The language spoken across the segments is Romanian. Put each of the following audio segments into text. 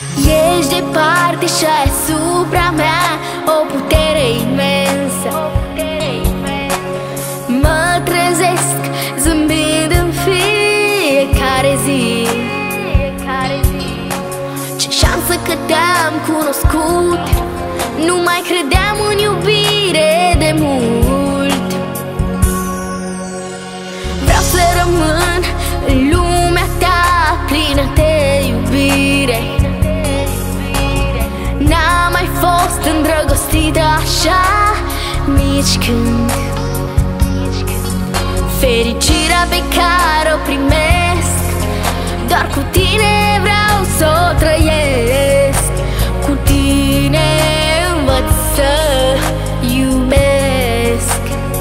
Ești departe și ai asupra mea o putere imensă. Mă trezesc zâmbind în fiecare zi. Ce șansă că te-am cunoscut, nu mai credeam în iubire de mult. Vreau să rămân în lumea ta plină de iubire. N-am mai fost îndrăgostită așa nici când. Fericirea pe care o primesc, doar cu tine vreau să o trăiesc. Cu tine învăț să iubesc.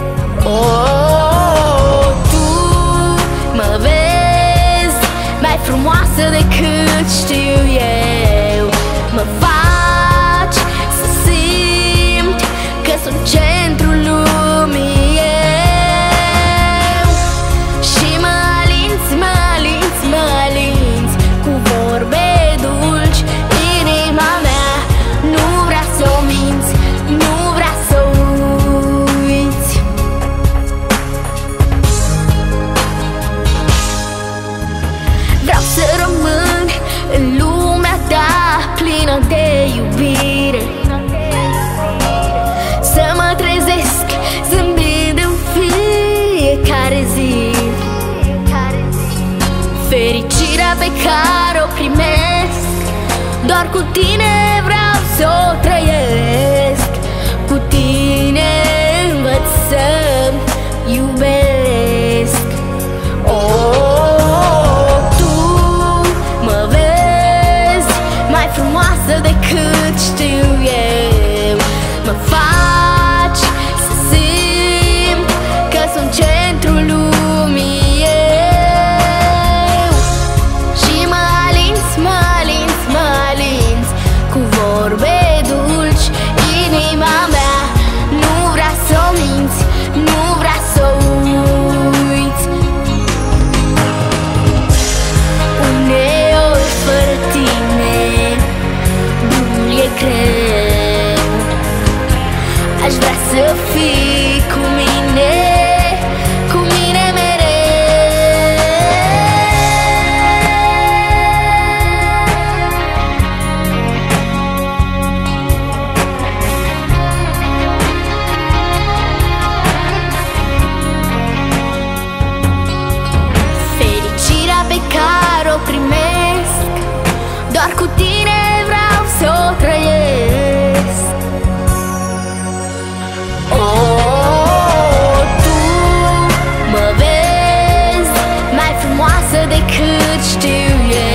Oh, tu mă vezi mai frumoasă decât știu eu. Mă faci să simt că sunt centrul lumii eu. Și mă alinți, mă alinți, mă alinți cu vorbe dulci inima mea. Nu vrea să o minți, nu vrea să uiți. Vreau să rămân în lumea ta plină de iubire. Să mă trezesc zâmbind în fiecare zi. Fericirea pe care o primesc, doar cu tine vreau să o trăiesc. Cu tine învăț să iubesc. Oh, tu mă vezi mai frumoasă decât știu eu. Mă faci să simt că sunt centrul lumii eu. Și mă alinți, mă alinți, mă alinți cu vorbe dulci inima mea. Nu vrea să o minți, nu vrea să uiți. Uneori fără tine drumul e greu. Aș vrea să fii cu mine, cu mine mereu. Fericirea pe care o primesc, doar cu tine vreau să o trăiesc. Oh, tu mă vezi mai frumoasă decât știu eu.